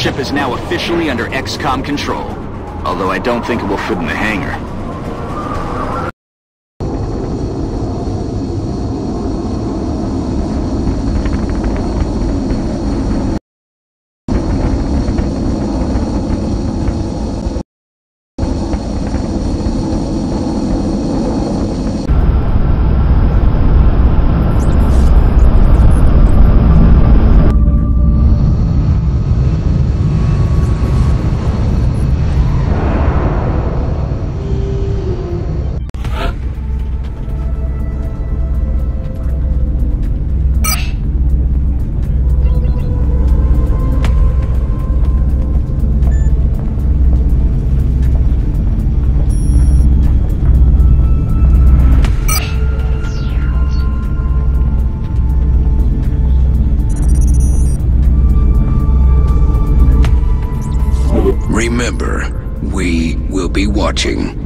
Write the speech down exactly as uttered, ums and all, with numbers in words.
ship is now officially under X COM control. Although I don't think it will fit in the hangar. Remember, we will be watching.